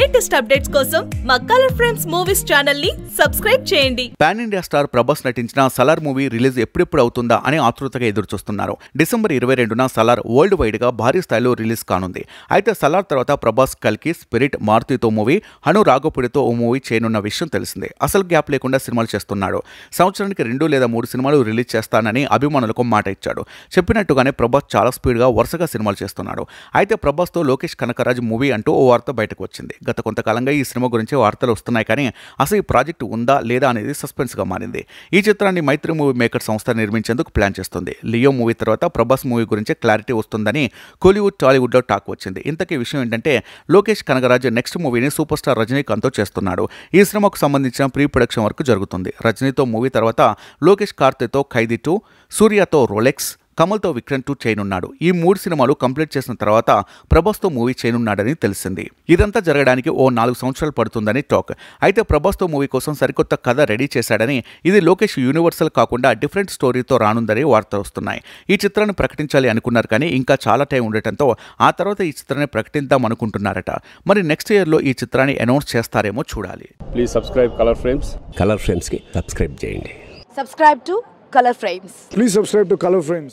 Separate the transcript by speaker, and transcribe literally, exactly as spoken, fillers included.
Speaker 1: Latest updates కోసం మా colour frames movies channel ని సబ్స్క్రైబ్ చేయండి.
Speaker 2: పాన్ ఇండియా స్టార్ ప్రభాస్ నటించిన సలార్ మూవీ రిలీజ్ ఎప్పుడెప్పుడు అవుతుందా అని ఆతృతగా ఎదురుచూస్తున్నారు. డిసెంబర్ ఇరవై రెండున సలార్ వరల్డ్ వైడ్ గా భారీ స్థాయిలో రిలీజ్ కానుంది. అయితే సలార్ తర్వాత ప్రభాస్ కల్కి, స్పిరిట్, మారుతితో మూవీ, హను రాఘపుడితో ఓ మూవీ చేయనున్న విషయం తెలిసిందే. అసలు గ్యాప్ లేకుండా సినిమాలు చేస్తున్నాడు. సంవత్సరానికి రెండు లేదా మూడు సినిమాలు రిలీజ్ చేస్తానని అభిమానులకు మాట ఇచ్చాడు. చెప్పినట్టుగానే ప్రభాస్ చాలా స్పీడ్ గా వరుసగా సినిమాలు చేస్తున్నాడు. అయితే ప్రభాస్ తో లోకేష్ కనకరాజ్ మూవీ అంటూ ఓ వార్త బయటకు వచ్చింది. గత కొంతకాలంగా ఈ సినిమా గురించి వార్తలు వస్తున్నాయి, కానీ అసలు ఈ ప్రాజెక్టు ఉందా లేదా అనేది సస్పెన్స్ గా మారింది. ఈ చిత్రాన్ని మైత్రి మూవీ మేకర్ సంస్థ నిర్మించేందుకు ప్లాన్ చేస్తుంది. లియో మూవీ తర్వాత ప్రభాస్ మూవీ గురించి క్లారిటీ వస్తుందని కోలీవుడ్, టాలీవుడ్ లో టాక్ వచ్చింది. ఇంతకీ విషయం ఏంటంటే లోకేష్ కనగరాజ్ నెక్స్ట్ మూవీని సూపర్ స్టార్ రజనీకాంత్ తో చేస్తున్నాడు. ఈ సినిమాకు సంబంధించిన ప్రీ ప్రొడక్షన్ వర్క్ జరుగుతుంది. రజనీతో మూవీ తర్వాత లోకేష్ కార్తీతో ఖైదీ టూ, సూర్యతో రోలెక్స్, కమల్తో విక్రమ్ టూ చేయనున్నాడు. ఈ మూడు సినిమాలు కంప్లీట్ చేసిన తర్వాత ప్రభాస్తో మూవీ చేయనున్నాడని తెలిసింది. ఇదంతా జరగడానికి ఓ నాలుగు సంవత్సరాలు పడుతుందని టాక్. అయితే ప్రభాస్తో మూవీ కోసం సరికొత్త కథ రెడీ చేశాడని, ఇది లోకేష్ యూనివర్సల్ కాకుండా డిఫరెంట్ స్టోరీతో రానుందని వార్తలు వస్తున్నాయి. ఈ చిత్రాన్ని ప్రకటించాలి అనుకున్నారు, కానీ ఇంకా చాలా టైం ఉండటంతో ఆ తర్వాత ఈ చిత్రాన్ని ప్రకటిద్దాం అనుకుంటున్నారట. మరి నెక్స్ట్ ఇయర్లో ఈ చిత్రాన్ని అనౌన్స్ చేస్తారేమో చూడాలి.
Speaker 3: Please subscribe colour frames.
Speaker 4: Colour ఫ్రేమ్స్కి సబ్స్క్రైబ్ చేయండి.
Speaker 5: Subscribe to Color Frames.
Speaker 6: Please subscribe to Color Frames.